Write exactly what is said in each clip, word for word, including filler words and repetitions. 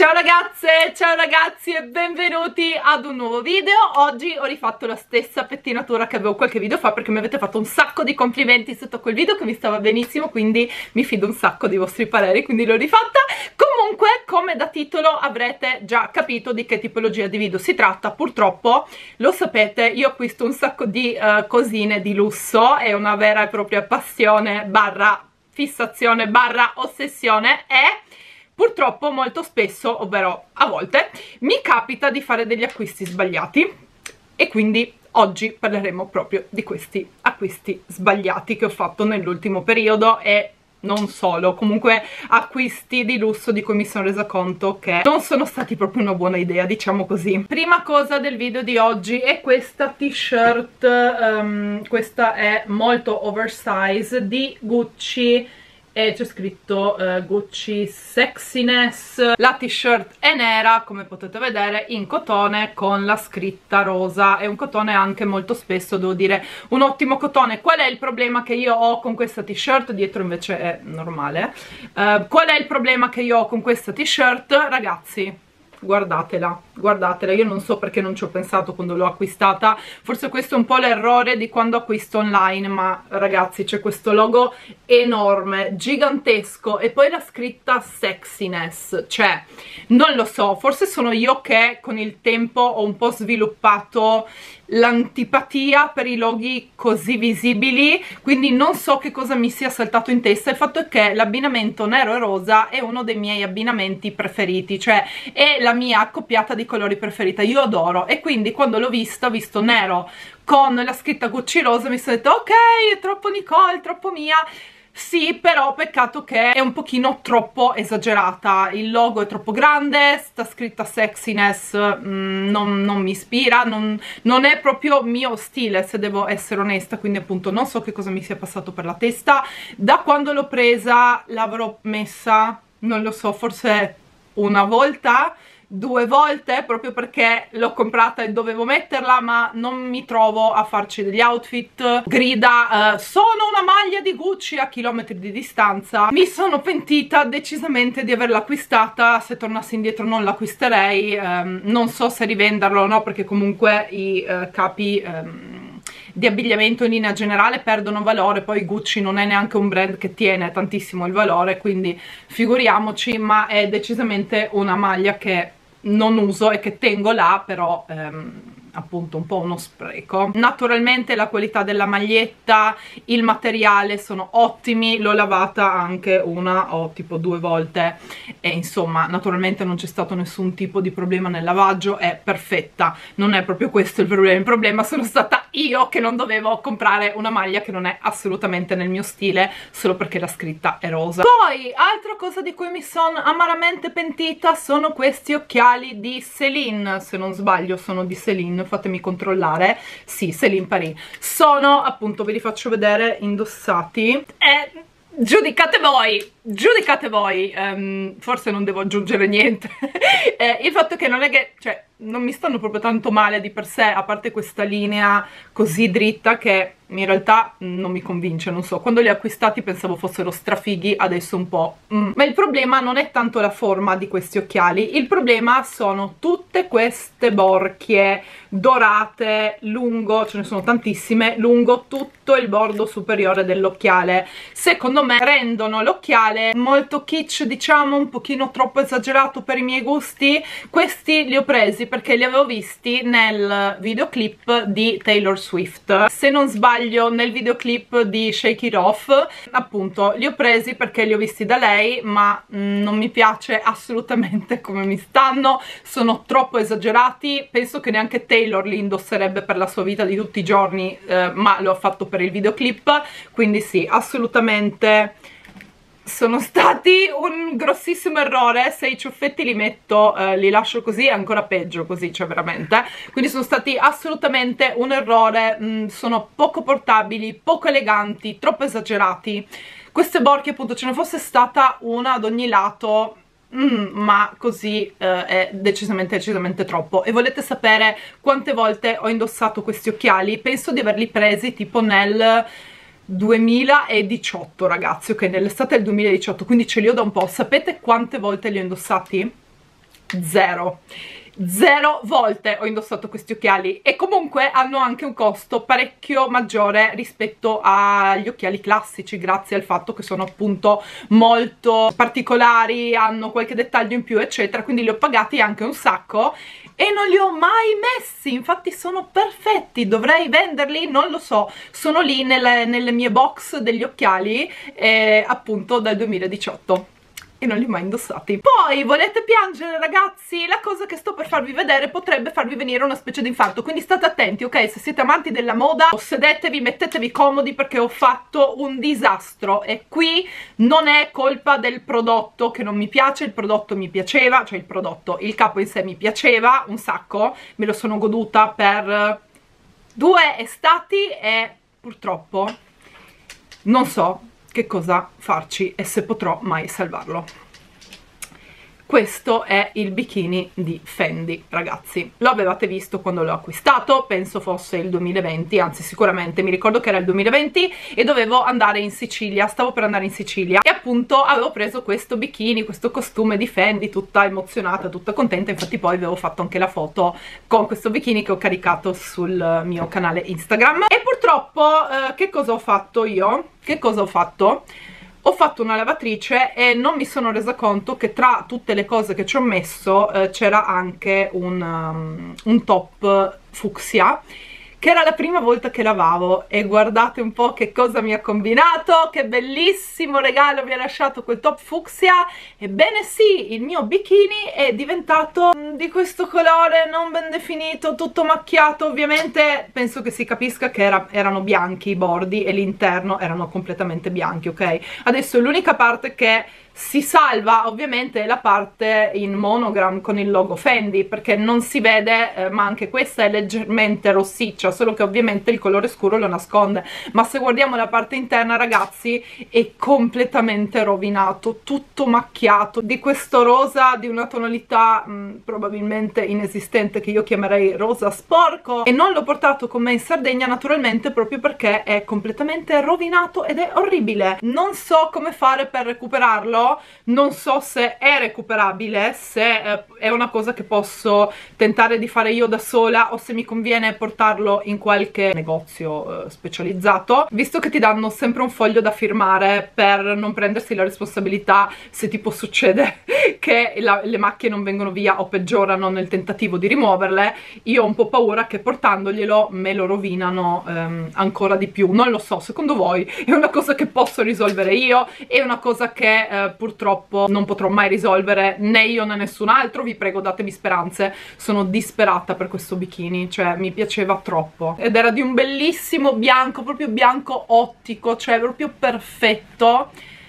Ciao ragazze, ciao ragazzi e benvenuti ad un nuovo video. Oggi ho rifatto la stessa pettinatura che avevo qualche video fa perché mi avete fatto un sacco di complimenti sotto quel video che mi stava benissimo, quindi mi fido un sacco dei vostri pareri, quindi l'ho rifatta. Comunque, come da titolo avrete già capito di che tipologia di video si tratta. Purtroppo, lo sapete, io acquisto un sacco di uh, cosine di lusso, è una vera e propria passione barra fissazione barra ossessione e purtroppo molto spesso, ovvero a volte, mi capita di fare degli acquisti sbagliati e quindi oggi parleremo proprio di questi acquisti sbagliati che ho fatto nell'ultimo periodo e non solo, comunque acquisti di lusso di cui mi sono resa conto che non sono stati proprio una buona idea, diciamo così. Prima cosa del video di oggi è questa t-shirt, um, questa è molto oversize di Gucci e c'è scritto uh, Gucci Sexiness. La t-shirt è nera, come potete vedere, in cotone con la scritta rosa. È un cotone anche molto spesso, devo dire, un ottimo cotone. Qual è il problema che io ho con questa t-shirt? Dietro invece è normale. Uh, qual è il problema che io ho con questa t-shirt? Ragazzi, guardatela, guardatela, io non so perché non ci ho pensato quando l'ho acquistata, forse questo è un po' l'errore di quando acquisto online, ma ragazzi c'è questo logo enorme, gigantesco e poi la scritta Sexiness, cioè non lo so, forse sono io che con il tempo ho un po' sviluppato l'antipatia per i loghi così visibili, quindi non so che cosa mi sia saltato in testa. Il fatto è che l'abbinamento nero e rosa è uno dei miei abbinamenti preferiti, cioè è la mia accoppiata di colori preferita, io adoro, e quindi quando l'ho vista, ho visto nero con la scritta Gucci rosa, mi sono detto ok, è troppo Nicole, troppo mia. Sì, però peccato che è un pochino troppo esagerata, il logo è troppo grande, sta scritta Sexiness mm, non, non mi ispira, non, non è proprio mio stile, se devo essere onesta, quindi appunto non so che cosa mi sia passato per la testa. Da quando l'ho presa l'avrò messa, non lo so, forse una volta, due volte, proprio perché l'ho comprata e dovevo metterla, ma non mi trovo a farci degli outfit. Grida uh, sono una maglia di Gucci a chilometri di distanza. Mi sono pentita decisamente di averla acquistata, se tornassi indietro non l'acquisterei, um, non so se rivenderlo o no, perché comunque i uh, capi um, di abbigliamento in linea generale perdono valore, poi Gucci non è neanche un brand che tiene tantissimo il valore, quindi figuriamoci, ma è decisamente una maglia che non uso e che tengo là, però ehm, appunto un po' uno spreco. Naturalmente la qualità della maglietta, il materiale sono ottimi, l'ho lavata anche una o tipo due volte e insomma naturalmente non c'è stato nessun tipo di problema nel lavaggio, è perfetta, non è proprio questo il problema, il problema sono stata io che non dovevo comprare una maglia che non è assolutamente nel mio stile solo perché la scritta è rosa. Poi altra cosa di cui mi sono amaramente pentita sono questi occhiali di Celine, se non sbaglio sono di Celine, fatemi controllare, sì, Celine Paris, sono appunto, ve li faccio vedere indossati e giudicate voi, giudicate voi, um, forse non devo aggiungere niente. eh, il fatto è che non è che, cioè, non mi stanno proprio tanto male di per sé, a parte questa linea così dritta che in realtà non mi convince, non so, quando li ho acquistati pensavo fossero strafighi, adesso un po' mm. Ma il problema non è tanto la forma di questi occhiali, il problema sono tutte queste borchie dorate lungo, ce ne sono tantissime, lungo tutto il bordo superiore dell'occhiale. Secondo me rendono l'occhiale molto kitsch, diciamo un pochino troppo esagerato per i miei gusti. Questi li ho presi perché li avevo visti nel videoclip di Taylor Swift, se non sbaglio nel videoclip di Shake It Off, appunto li ho presi perché li ho visti da lei, ma mh, non mi piace assolutamente come mi stanno, sono troppo esagerati, penso che neanche Taylor li indosserebbe per la sua vita di tutti i giorni, eh, ma lo ha fatto per il videoclip, quindi sì, assolutamente sono stati un grossissimo errore. Se i ciuffetti li metto, eh, li lascio così, è ancora peggio così, cioè veramente, quindi sono stati assolutamente un errore. Mh, sono poco portabili, poco eleganti, troppo esagerati. Queste borchie, appunto, ce ne fosse stata una ad ogni lato, mm, ma così eh, è decisamente decisamente troppo. E volete sapere quante volte ho indossato questi occhiali? Penso di averli presi tipo nel duemiladiciotto, ragazzi, ok, nell'estate del duemiladiciotto, quindi ce li ho da un po'. Sapete quante volte li ho indossati? zero. Zero volte ho indossato questi occhiali e comunque hanno anche un costo parecchio maggiore rispetto agli occhiali classici, grazie al fatto che sono appunto molto particolari, hanno qualche dettaglio in più eccetera, quindi li ho pagati anche un sacco e non li ho mai messi, infatti sono perfetti, dovrei venderli, non lo so, sono lì nelle, nelle mie box degli occhiali eh, appunto dal duemiladiciotto. E non li ho mai indossati. Poi, volete piangere ragazzi? La cosa che sto per farvi vedere potrebbe farvi venire una specie di infarto, quindi state attenti, ok? Se siete amanti della moda, sedetevi, mettetevi comodi perché ho fatto un disastro e qui non è colpa del prodotto che non mi piace, il prodotto mi piaceva, cioè il prodotto, il capo in sé mi piaceva un sacco, me lo sono goduta per due estati e purtroppo non so che cosa farci e se potrò mai salvarlo. Questo è il bikini di Fendi, ragazzi. Lo avevate visto quando l'ho acquistato, penso fosse il duemilaventi, anzi sicuramente mi ricordo che era il duemilaventi e dovevo andare in Sicilia, stavo per andare in Sicilia e appunto avevo preso questo bikini, questo costume di Fendi, tutta emozionata, tutta contenta, infatti poi avevo fatto anche la foto con questo bikini che ho caricato sul mio canale Instagram. E purtroppo eh, che cosa ho fatto io? Che cosa ho fatto? Ho fatto una lavatrice e non mi sono resa conto che tra tutte le cose che ci ho messo eh, c'era anche un, um, un top fucsia, che era la prima volta che lavavo e guardate un po' che cosa mi ha combinato, che bellissimo regalo mi ha lasciato quel top fucsia. Ebbene sì, il mio bikini è diventato di questo colore non ben definito, tutto macchiato, ovviamente penso che si capisca che era, erano bianchi i bordi e l'interno erano completamente bianchi, ok? Adesso l'unica parte che si salva ovviamente la parte in monogram con il logo Fendi, perché non si vede, eh, ma anche questa è leggermente rossiccia, solo che ovviamente il colore scuro lo nasconde, ma se guardiamo la parte interna ragazzi è completamente rovinato, tutto macchiato di questo rosa di una tonalità mh, probabilmente inesistente, che io chiamerei rosa sporco, e non l'ho portato con me in Sardegna naturalmente proprio perché è completamente rovinato ed è orribile. Non so come fare per recuperarlo, non so se è recuperabile, se eh, è una cosa che posso tentare di fare io da sola o se mi conviene portarlo in qualche negozio eh, specializzato, visto che ti danno sempre un foglio da firmare per non prendersi la responsabilità se tipo succede che la, le macchie non vengono via o peggiorano nel tentativo di rimuoverle. Io ho un po' paura che portandoglielo me lo rovinano ehm, ancora di più. Non lo so, secondo voi è una cosa che posso risolvere io? È una cosa che eh, purtroppo non potrò mai risolvere né io né nessun altro? Vi prego, datemi speranze, sono disperata per questo bikini, cioè mi piaceva troppo ed era di un bellissimo bianco, proprio bianco ottico, cioè proprio perfetto.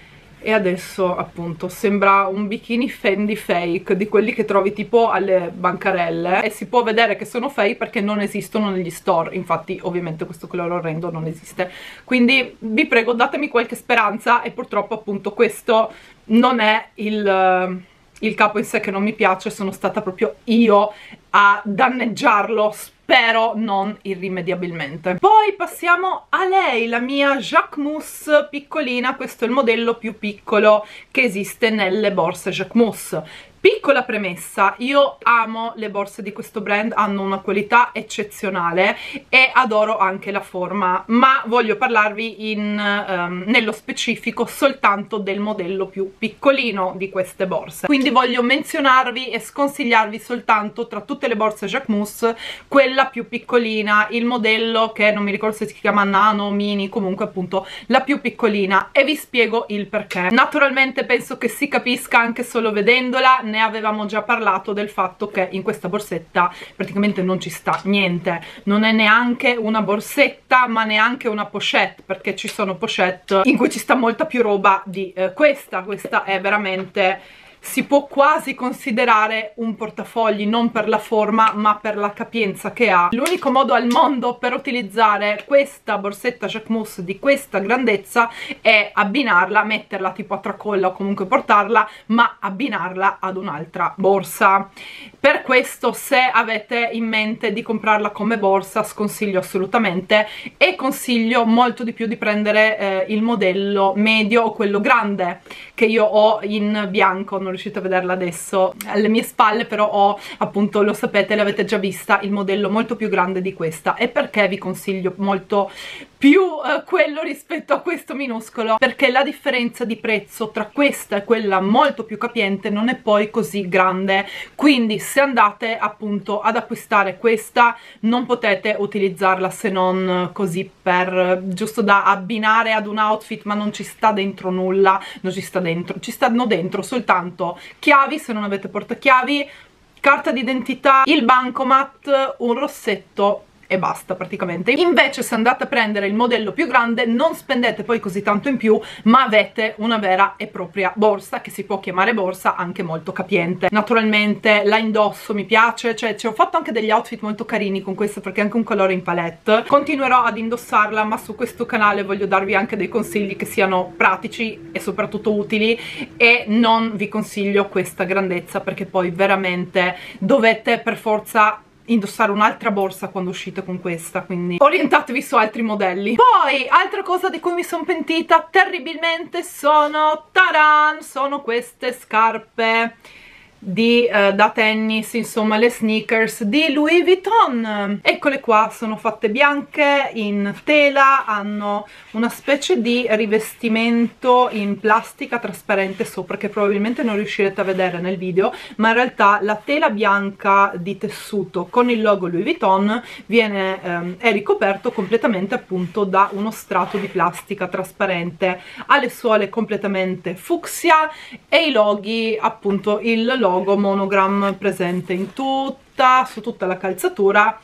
E adesso appunto sembra un bikini Fendi fake, di quelli che trovi tipo alle bancarelle, e si può vedere che sono fake perché non esistono negli store, infatti ovviamente questo colore orrendo non esiste, quindi vi prego datemi qualche speranza. E purtroppo appunto questo non è il, il capo in sé che non mi piace, sono stata proprio io a danneggiarlo, spero non irrimediabilmente. Poi passiamo a lei, la mia Jacquemus piccolina. Questo è il modello più piccolo che esiste nelle borse Jacquemus. Piccola premessa, io amo le borse di questo brand, hanno una qualità eccezionale e adoro anche la forma, ma voglio parlarvi in, um, nello specifico soltanto del modello più piccolino di queste borse. Quindi voglio menzionarvi e sconsigliarvi soltanto tra tutte le borse Jacquemus quella più piccolina, il modello che non mi ricordo se si chiama Nano, Mini, comunque appunto la più piccolina, e vi spiego il perché. Naturalmente penso che si capisca anche solo vedendola. Ne avevamo già parlato del fatto che in questa borsetta praticamente non ci sta niente, non è neanche una borsetta ma neanche una pochette, perché ci sono pochette in cui ci sta molta più roba di eh, questa. Questa è veramente, si può quasi considerare un portafogli, non per la forma ma per la capienza che ha. L'unico modo al mondo per utilizzare questa borsetta Jacquemus di questa grandezza è abbinarla, metterla tipo a tracolla o comunque portarla, ma abbinarla ad un'altra borsa. Per questo, se avete in mente di comprarla come borsa, sconsiglio assolutamente, e consiglio molto di più di prendere eh, il modello medio o quello grande che io ho in bianco, non riuscite a vederla adesso alle mie spalle, però ho appunto, lo sapete, l'avete già vista, il modello molto più grande di questa. E perché vi consiglio molto più eh, quello rispetto a questo minuscolo? Perché la differenza di prezzo tra questa e quella molto più capiente non è poi così grande, quindi se andate appunto ad acquistare questa non potete utilizzarla se non così per giusto da abbinare ad un outfit, ma non ci sta dentro nulla, non ci sta dentro, ci stanno dentro soltanto chiavi se non avete portachiavi, carta d'identità, il bancomat, un rossetto e basta praticamente. Invece se andate a prendere il modello più grande non spendete poi così tanto in più, ma avete una vera e propria borsa, che si può chiamare borsa, anche molto capiente. Naturalmente la indosso, mi piace, cioè ci ho fatto anche degli outfit molto carini con questa, perché è anche un colore in palette. Continuerò ad indossarla, ma su questo canale voglio darvi anche dei consigli che siano pratici e soprattutto utili, e non vi consiglio questa grandezza, perché poi veramente dovete per forza indossare un'altra borsa quando uscite con questa, quindi orientatevi su altri modelli. Poi altra cosa di cui mi sono pentita terribilmente sono taran, sono queste scarpe di uh, da tennis, insomma le sneakers di Louis Vuitton. Eccole qua, sono fatte bianche in tela, hanno una specie di rivestimento in plastica trasparente sopra che probabilmente non riuscirete a vedere nel video, ma in realtà la tela bianca di tessuto con il logo Louis Vuitton viene ehm, è ricoperto completamente appunto da uno strato di plastica trasparente, ha le suole completamente fucsia e i loghi, appunto il logo monogram presente in tutta, su tutta la calzatura,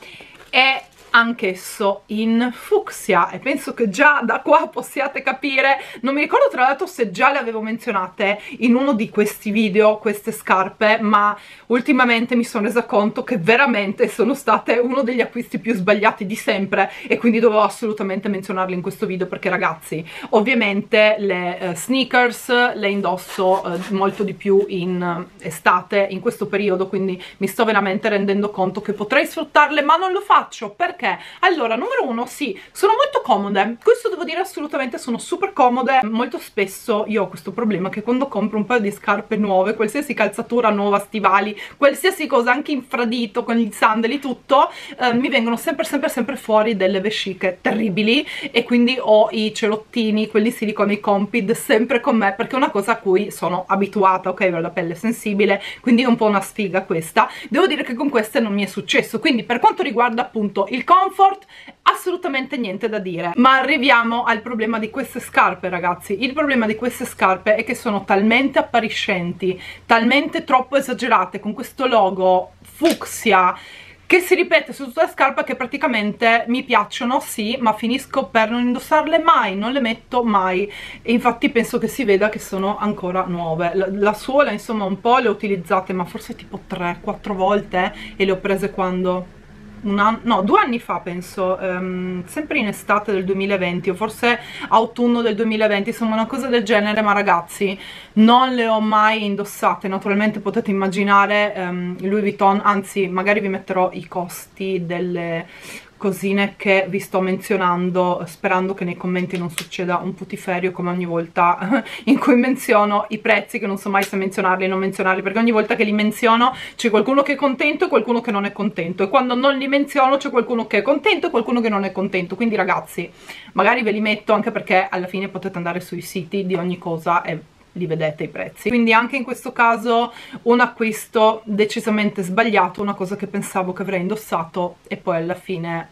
è anch'esso in fucsia, e penso che già da qua possiate capire, non mi ricordo tra l'altro se già le avevo menzionate in uno di questi video queste scarpe, ma ultimamente mi sono resa conto che veramente sono state uno degli acquisti più sbagliati di sempre, e quindi dovevo assolutamente menzionarle in questo video, perché ragazzi ovviamente le eh, sneakers le indosso eh, molto di più in eh, estate, in questo periodo, quindi mi sto veramente rendendo conto che potrei sfruttarle, ma non lo faccio. Perché? Allora, numero uno, sì, sono molto comode, questo devo dire assolutamente, sono super comode. Molto spesso io ho questo problema che quando compro un paio di scarpe nuove, qualsiasi calzatura nuova, stivali, qualsiasi cosa, anche infradito con gli sandali, tutto, eh, mi vengono sempre sempre sempre fuori delle vesciche terribili, e quindi ho i cerottini, quelli silicone, i Compid, sempre con me, perché è una cosa a cui sono abituata, ok, ho la pelle sensibile, quindi è un po' una sfiga questa. Devo dire che con queste non mi è successo, quindi per quanto riguarda appunto il comfort assolutamente niente da dire. Ma arriviamo al problema di queste scarpe, ragazzi. Il problema di queste scarpe è che sono talmente appariscenti, talmente troppo esagerate, con questo logo fucsia che si ripete su tutta la scarpa, che praticamente mi piacciono sì, ma finisco per non indossarle mai, non le metto mai, e infatti penso che si veda che sono ancora nuove. La, la suola insomma un po' le ho utilizzate, ma forse tipo tre quattro volte, e le ho prese quando? Un anno, no, due anni fa penso, um, sempre in estate del duemilaventi o forse autunno del duemilaventi, insomma una cosa del genere, ma ragazzi non le ho mai indossate. Naturalmente potete immaginare um, Louis Vuitton, anzi magari vi metterò i costi delle cosine che vi sto menzionando, sperando che nei commenti non succeda un putiferio come ogni volta in cui menziono i prezzi, che non so mai se menzionarli o non menzionarli, perché ogni volta che li menziono c'è qualcuno che è contento e qualcuno che non è contento, e quando non li menziono c'è qualcuno che è contento e qualcuno che non è contento. Quindi ragazzi magari ve li metto, anche perché alla fine potete andare sui siti di ogni cosa e li vedete i prezzi. Quindi anche in questo caso un acquisto decisamente sbagliato, una cosa che pensavo che avrei indossato e poi alla fine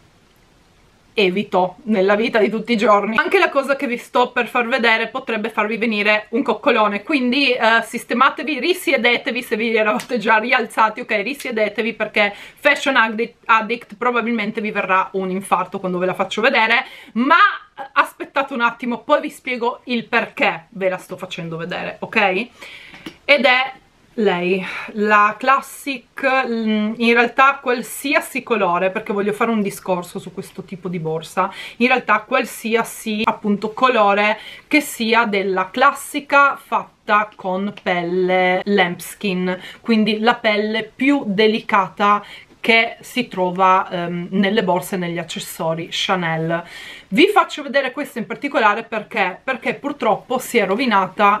evito nella vita di tutti i giorni. Anche la cosa che vi sto per far vedere potrebbe farvi venire un coccolone, quindi uh, sistematevi, risiedetevi se vi eravate già rialzati, ok, risiedetevi, perché Fashion Addict probabilmente vi verrà un infarto quando ve la faccio vedere, ma aspettate un attimo, poi vi spiego il perché ve la sto facendo vedere, ok? Ed è lei, la Classic, in realtà qualsiasi colore, perché voglio fare un discorso su questo tipo di borsa, in realtà qualsiasi appunto colore che sia della classica fatta con pelle lambskin, quindi la pelle più delicata che si trova um, nelle borse e negli accessori Chanel. Vi faccio vedere questa in particolare perché, perché purtroppo si è rovinata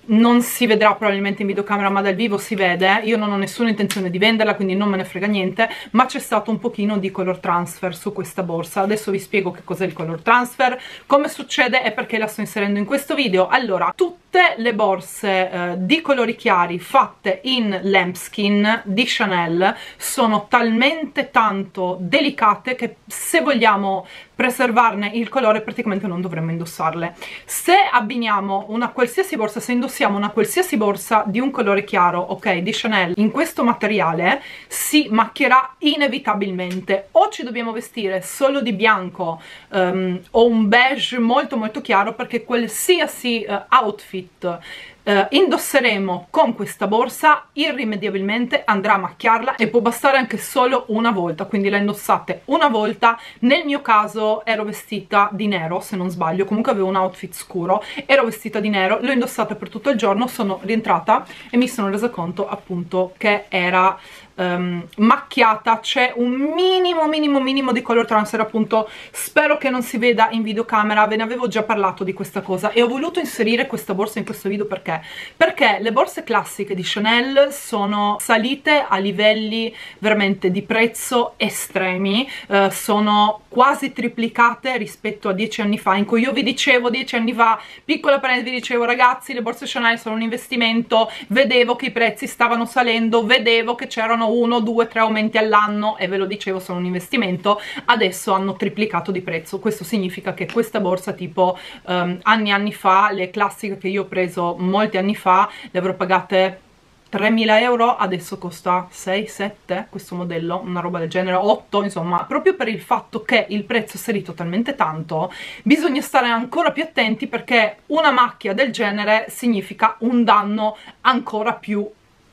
non si vedrà probabilmente in videocamera, ma dal vivo si vede. Io non ho nessuna intenzione di venderla, quindi non me ne frega niente, ma c'è stato un pochino di color transfer su questa borsa. Adesso vi spiego che cos'è il color transfer, come succede e perché la sto inserendo in questo video. Allora, tutte le borse eh, di colori chiari fatte in lambskin di Chanel sono talmente tanto delicate che se vogliamo preservarne il colore praticamente non dovremmo indossarle. Se abbiniamo una qualsiasi borsa, se indossiamo una qualsiasi borsa di un colore chiaro, ok, di Chanel, in questo materiale, si macchierà inevitabilmente. O ci dobbiamo vestire solo di bianco um, o un beige molto molto chiaro, perché qualsiasi uh, outfit Uh, indosseremo con questa borsa irrimediabilmente andrà a macchiarla, e può bastare anche solo una volta, quindi la indossate una volta. Nel mio caso ero vestita di nero, se non sbaglio, comunque avevo un outfit scuro, ero vestita di nero, l'ho indossata per tutto il giorno, sono rientrata e mi sono resa conto appunto che era Um, macchiata. C'è un minimo minimo minimo di color transfer, appunto. Spero che non si veda in videocamera, ve ne avevo già parlato di questa cosa e ho voluto inserire questa borsa in questo video perché perché le borse classiche di Chanel sono salite a livelli veramente di prezzo estremi, uh, sono quasi triplicate rispetto a dieci anni fa, in cui io vi dicevo dieci anni fa, piccola parentesi, vi dicevo ragazzi le borse Chanel sono un investimento, vedevo che i prezzi stavano salendo, vedevo che c'erano uno, due, tre aumenti all'anno e ve lo dicevo sono un investimento. Adesso hanno triplicato di prezzo. Questo significa che questa borsa tipo um, anni anni fa, le classiche che io ho preso molti anni fa, le avrò pagate tremila euro, adesso costa sei sette questo modello, una roba del genere, otto, insomma. Proprio per il fatto che il prezzo è salito talmente tanto bisogna stare ancora più attenti, perché una macchia del genere significa un danno ancora più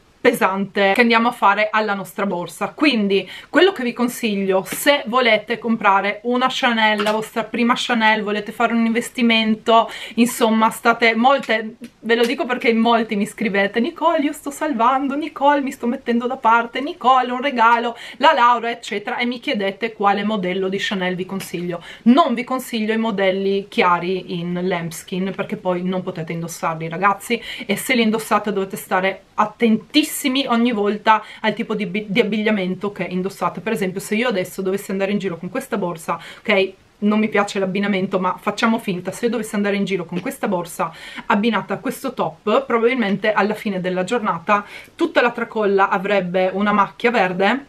pesante che andiamo a fare alla nostra borsa. Quindi quello che vi consiglio, se volete comprare una Chanel, la vostra prima Chanel, volete fare un investimento, insomma state molte, ve lo dico perché in molti mi scrivete Nicole io sto salvando, Nicole mi sto mettendo da parte, Nicole un regalo, la laurea eccetera, e mi chiedete quale modello di Chanel vi consiglio. Non vi consiglio i modelli chiari in lambskin, perché poi non potete indossarli ragazzi, e se li indossate dovete stare attentissimi ogni volta al tipo di, di abbigliamento che indossate. Per esempio se io adesso dovessi andare in giro con questa borsa, ok, non mi piace l'abbinamento ma facciamo finta, se io dovessi andare in giro con questa borsa abbinata a questo top, probabilmente alla fine della giornata tutta la tracolla avrebbe una macchia verde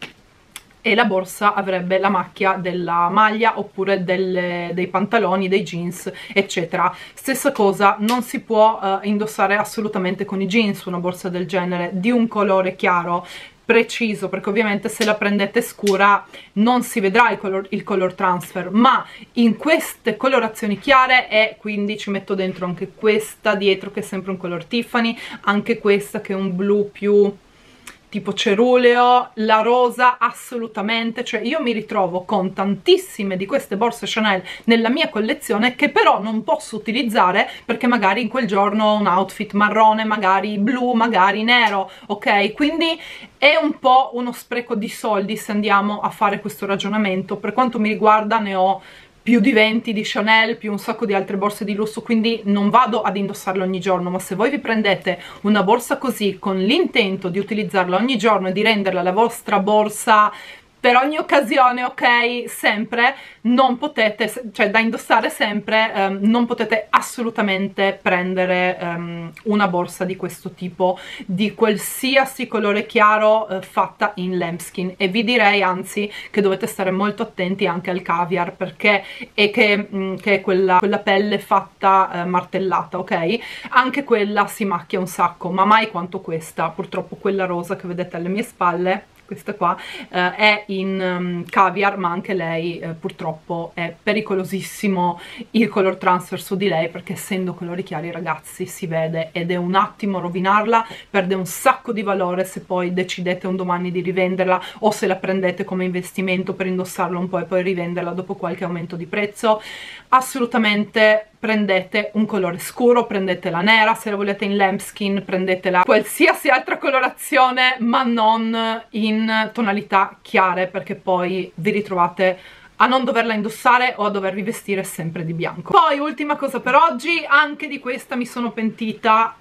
e la borsa avrebbe la macchia della maglia oppure delle, dei pantaloni, dei jeans eccetera. Stessa cosa, non si può uh, indossare assolutamente con i jeans una borsa del genere di un colore chiaro preciso, perché ovviamente se la prendete scura non si vedrà il color, il color transfer, ma in queste colorazioni chiare, e quindi ci metto dentro anche questa dietro che è sempre un color Tiffany, anche questa che è un blu più tipo ceruleo, la rosa assolutamente. Cioè io mi ritrovo con tantissime di queste borse Chanel nella mia collezione che però non posso utilizzare perché magari in quel giorno ho un outfit marrone, magari blu, magari nero, ok? Quindi è un po' uno spreco di soldi se andiamo a fare questo ragionamento. Per quanto mi riguarda ne ho più di venti di Chanel, più un sacco di altre borse di lusso, quindi non vado ad indossarle ogni giorno, ma se voi vi prendete una borsa così con l'intento di utilizzarla ogni giorno e di renderla la vostra borsa per ogni occasione, ok, sempre, non potete, cioè da indossare sempre, um, non potete assolutamente prendere um, una borsa di questo tipo, di qualsiasi colore chiaro, uh, fatta in lambskin. E vi direi anzi che dovete stare molto attenti anche al caviar, perché è che, mh, che è quella, quella pelle fatta uh, martellata, ok? Anche quella si macchia un sacco, ma mai quanto questa. Purtroppo quella rosa che vedete alle mie spalle, questa qua, eh, è in um, caviar, ma anche lei eh, purtroppo è pericolosissimo il color transfer su di lei, perché essendo colori chiari ragazzi si vede ed è un attimo rovinarla, perde un sacco di valore se poi decidete un domani di rivenderla o se la prendete come investimento per indossarla un po' e poi rivenderla dopo qualche aumento di prezzo. Assolutamente prendete un colore scuro, prendetela nera, se la volete in lambskin prendetela qualsiasi altra colorazione ma non in tonalità chiare, perché poi vi ritrovate a non doverla indossare o a dovervi vestire sempre di bianco. Poi ultima cosa per oggi, anche di questa mi sono pentita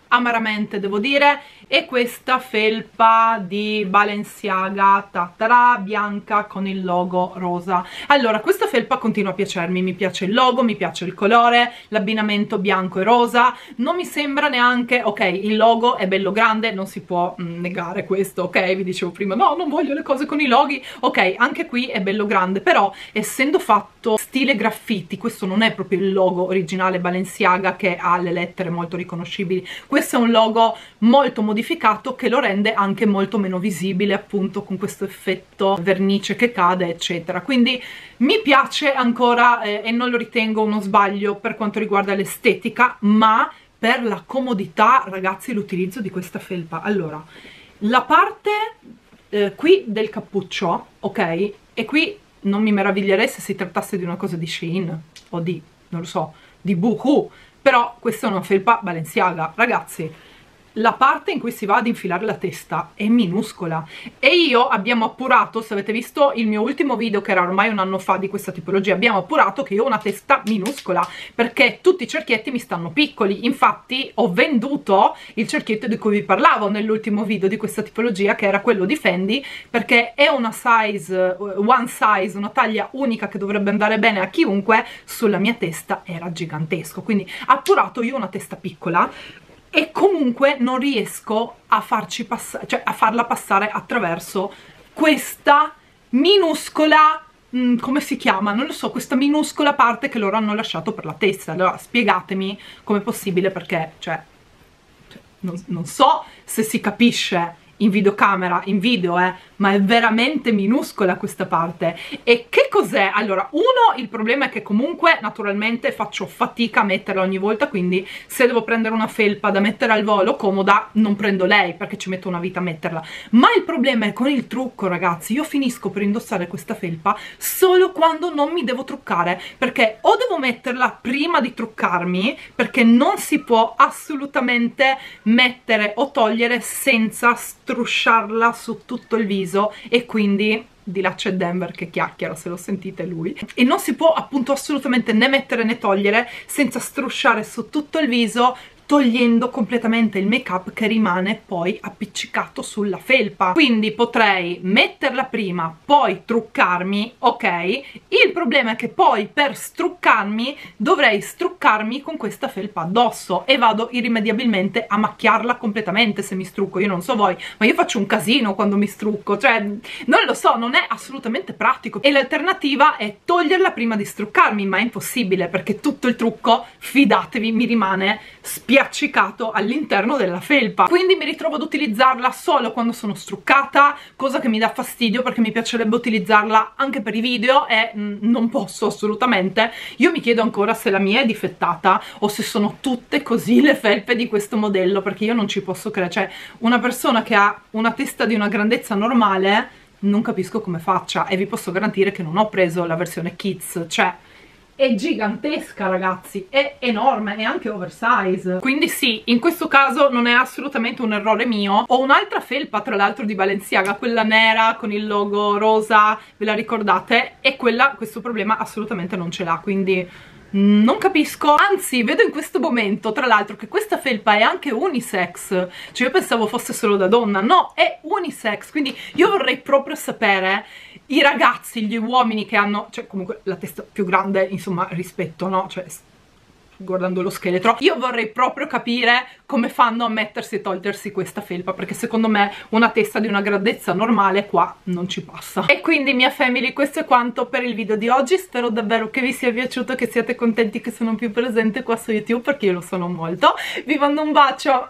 amaramente devo dire, e questa felpa di Balenciaga Tattara bianca con il logo rosa. Allora, questa felpa continua a piacermi, mi piace il logo, mi piace il colore, l'abbinamento bianco e rosa, non mi sembra neanche, ok, il logo è bello grande, non si può mh, negare questo, ok, vi dicevo prima, no, non voglio le cose con i loghi, ok, anche qui è bello grande, però essendo fatto stile graffiti, questo non è proprio il logo originale Balenciaga che ha le lettere molto riconoscibili, questo è un logo molto modificato che lo rende anche molto meno visibile, appunto con questo effetto vernice che cade eccetera, quindi mi piace ancora eh, e non lo ritengo uno sbaglio per quanto riguarda l'estetica, ma per la comodità ragazzi l'utilizzo di questa felpa. Allora, la parte eh, qui del cappuccio, ok, e qui non mi meraviglierei se si trattasse di una cosa di Shein o di, non lo so, di Boohoo, però questa è una felpa Balenciaga, ragazzi. La parte in cui si va ad infilare la testa è minuscola e io abbiamo appurato, se avete visto il mio ultimo video che era ormai un anno fa di questa tipologia, abbiamo appurato che io ho una testa minuscola perché tutti i cerchietti mi stanno piccoli. Infatti ho venduto il cerchietto di cui vi parlavo nell'ultimo video di questa tipologia, che era quello di Fendi, perché è una size, one size, una taglia unica che dovrebbe andare bene a chiunque. Sulla mia testa era gigantesco, quindi appurato io ho una testa piccola e comunque non riesco a farci passare, cioè a farla passare attraverso questa minuscola, mh, come si chiama? Non lo so, questa minuscola parte che loro hanno lasciato per la testa. Allora spiegatemi com'è possibile, perché cioè, cioè non, non so se si capisce in videocamera, in video, eh, ma è veramente minuscola questa parte. E che cos'è? Allora, uno, il problema è che comunque naturalmente faccio fatica a metterla ogni volta, quindi se devo prendere una felpa da mettere al volo comoda non prendo lei perché ci metto una vita a metterla. Ma il problema è con il trucco, ragazzi. Io finisco per indossare questa felpa solo quando non mi devo truccare, perché o devo metterla prima di truccarmi, perché non si può assolutamente mettere o togliere senza strusciarla su tutto il viso, e quindi di là c'è Denver che chiacchiera, se lo sentite lui, e non si può appunto assolutamente né mettere né togliere senza strusciare su tutto il viso, togliendo completamente il make up che rimane poi appiccicato sulla felpa. Quindi potrei metterla prima, poi truccarmi, ok? Il problema è che poi per struccarmi dovrei struccarmi con questa felpa addosso e vado irrimediabilmente a macchiarla completamente se mi strucco. Io non so voi, ma io faccio un casino quando mi strucco, cioè non lo so, non è assolutamente pratico. E l'alternativa è toglierla prima di struccarmi, ma è impossibile perché tutto il trucco, fidatevi, mi rimane spiazzato accicato all'interno della felpa, quindi mi ritrovo ad utilizzarla solo quando sono struccata, cosa che mi dà fastidio perché mi piacerebbe utilizzarla anche per i video e mh, non posso assolutamente. Io mi chiedo ancora se la mia è difettata o se sono tutte così le felpe di questo modello, perché io non ci posso credere. Cioè, una persona che ha una testa di una grandezza normale non capisco come faccia, e vi posso garantire che non ho preso la versione kids, cioè è gigantesca ragazzi, è enorme, è anche oversize. Quindi sì, in questo caso non è assolutamente un errore mio. Ho un'altra felpa tra l'altro di Balenciaga, quella nera con il logo rosa, ve la ricordate? E quella questo problema assolutamente non ce l'ha, quindi non capisco. Anzi, vedo in questo momento tra l'altro che questa felpa è anche unisex, cioè io pensavo fosse solo da donna, no, è unisex. Quindi io vorrei proprio sapere i ragazzi, gli uomini che hanno, cioè comunque la testa più grande insomma rispetto, no, cioè guardando lo scheletro, io vorrei proprio capire come fanno a mettersi e togliersi questa felpa, perché secondo me una testa di una grandezza normale qua non ci passa. E quindi mia family, questo è quanto per il video di oggi. Spero davvero che vi sia piaciuto, che siate contenti che sono più presente qua su YouTube, perché io lo sono molto. Vi mando un bacio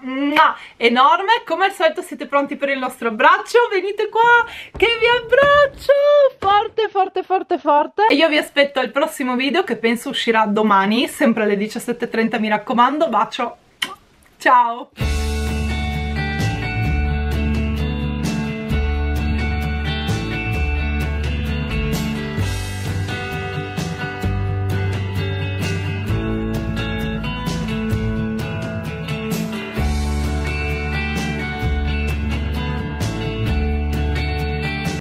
enorme, come al solito siete pronti per il nostro abbraccio? Venite qua che vi abbraccio forte forte forte forte, e io vi aspetto al prossimo video che penso uscirà domani, sempre alle diciassette e trenta, mi raccomando. Bacio, ciao!